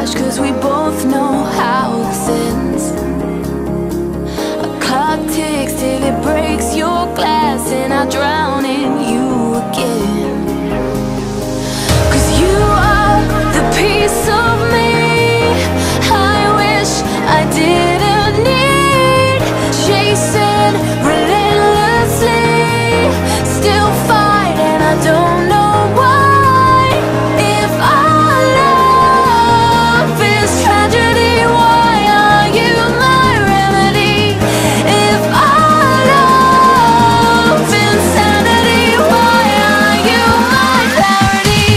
rush, 'cause we both know how this ends. A clock ticks till it breaks your glass, and I drown in you again. 'Cause you are the piece of me I wish I didn't need. Chasing relentlessly, still fight, and I don't know why. If our love is tragedy, why are you my remedy? If our love insanity, why are you my clarity?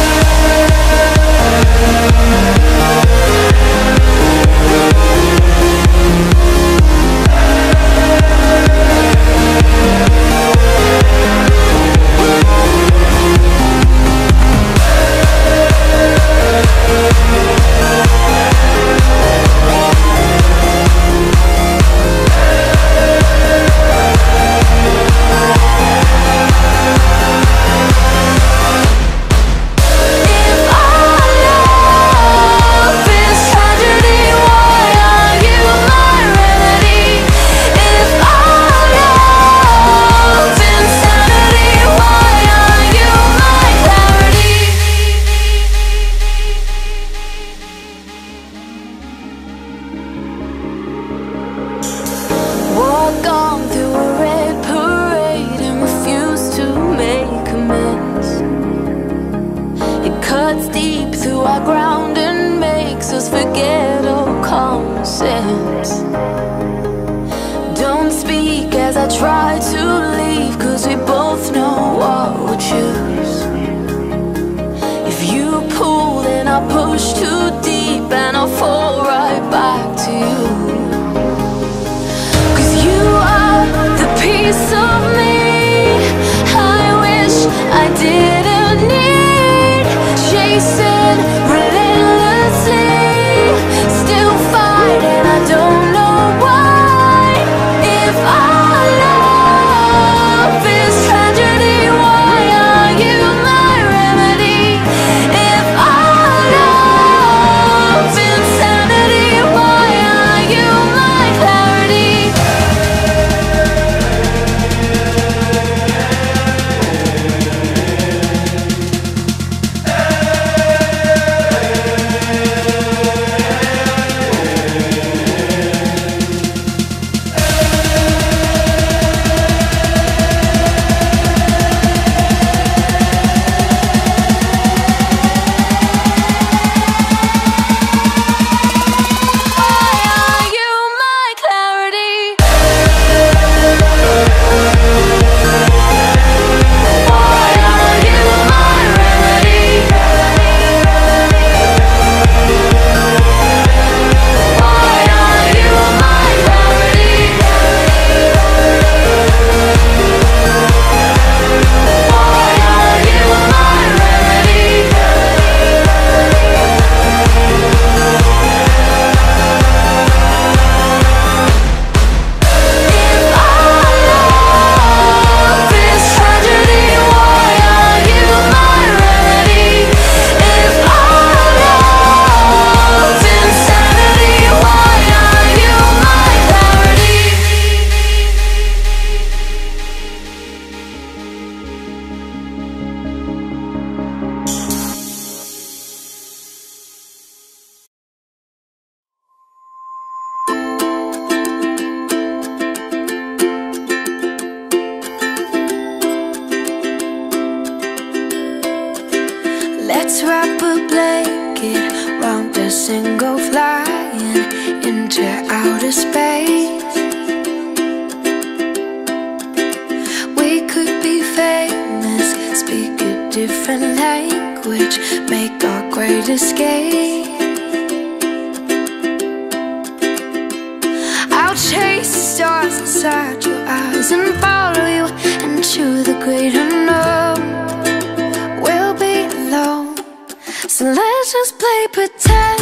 Walk on through a red parade and refuse to make amends. It cuts deep through our ground and makes us forget all common sense. Don't speak as I try to leave, 'cause we both know what we'll choose. If you pull, then I push too deep, and I'll fall right back to you. The piece of me I wish I didn't need. Chasing relentlessly, still fight, and I don't know why. If our love is tragedy, why are you my remedy? If our love insanity, why are you my clarity? Let's wrap a blanket round us and go flying into outer space. We could be famous, speak a different language, make our great escape. I'll chase the stars inside your eyes and follow you into the great unknown. So let's just play pretend.